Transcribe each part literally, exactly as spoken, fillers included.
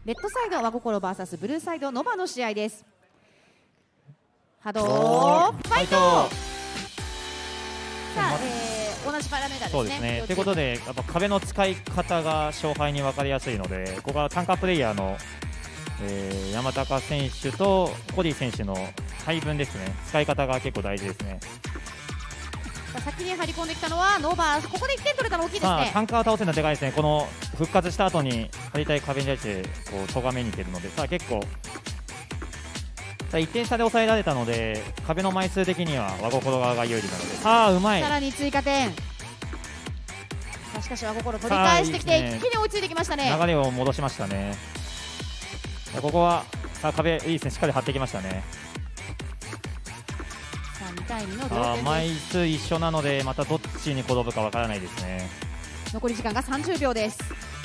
レッドサイド和心 ブイエス ブルーサイドノバの試合です。波動ファイト。さあ、えー、同じパラメーターですね。 そうですね。ということで、やっぱ壁の使い方が勝敗に分かりやすいので、ここは単価プレイヤーの、えー、山高選手とコディ選手の配分ですね。使い方が結構大事ですね。 先に張り込んできたのはノーバー、ここでいってん取れたの大きいですね。 タンカーを倒せるのはでかいですね。この復活した後に張りたい壁に対してこう咎めにいけるので、さあ結構さあいってん差で抑えられたので、壁の枚数的には和心側が有利なので、さあうまい。 さらに追加点。しかし和心取り返してきて、いいね、一気に追いついてきましたね。 流れを戻しましたね。ここはさあ壁いいですね、しっかり張ってきましたね。 にたいにの同点です。 枚数一緒なので、またどっちに転ぶかわからないですね。 残り時間がさんじゅうびょうです。さ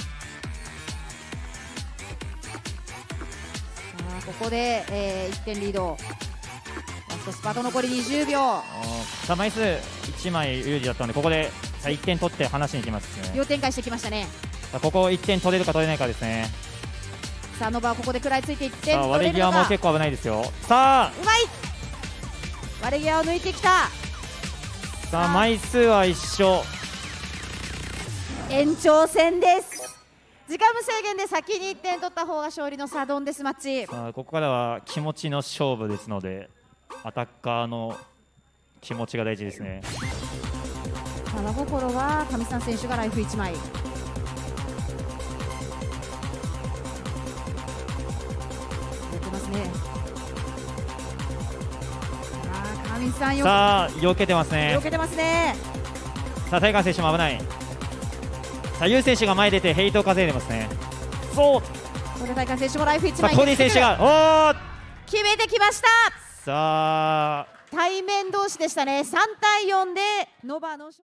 あここで、えー、いってんリード。ラストスパート残りにじゅうびょう。 さあ枚数いちまい有利だったので、ここでさあいってん取って離しに行きますね。 両展開してきましたね。 さあここいってん取れるか取れないかですね。 さあノバはここで食らいついていってん取れるのか。 割り際も結構危ないですよ。さあうまい、割れ際を抜いてきた。 さあ枚数は一緒。 延長戦です。時間無制限で先にいってん取った方が勝利のサドンデスマッチ。 さあここからは気持ちの勝負ですので、アタッカーの気持ちが大事ですね。 和心は上さん選手がライフいちまい。出てますね。さあ避けてますね。 避けてますね。 さあタイガー選手も危ない。さあユウ選手が前出てヘイトを稼いでますね。そうここれタイガー選手もライフいちまい。 コディ選手がお決めてきました。 さあ対面同士でしたね。さんたいよんでノバの